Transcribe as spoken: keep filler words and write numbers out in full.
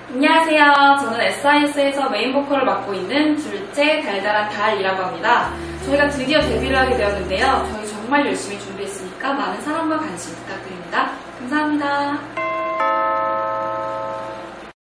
안녕하세요. 저는 에스아이에스에서 메인 보컬을 맡고 있는 둘째 달달한 달이라고 합니다. 저희가 드디어 데뷔를 하게 되었는데요. 저희 정말 열심히 준비했으니까 많은 사랑과 관심 부탁드립니다. 감사합니다.